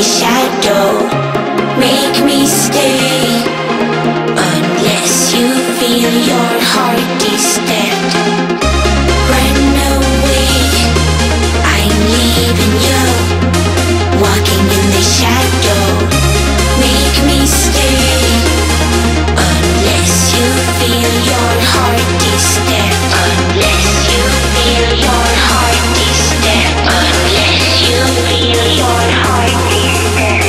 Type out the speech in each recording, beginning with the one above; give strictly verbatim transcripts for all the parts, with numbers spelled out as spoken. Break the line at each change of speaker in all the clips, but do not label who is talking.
the shadow. Make me stay unless you feel your heart is dead. Run away, I'm leaving you, walking in the shadow. Make me stay unless you feel your heart is dead. Unless you feel your heart is dead. Unless you feel your heart is dead.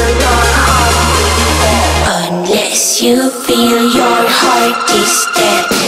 Unless you feel your heart is dead.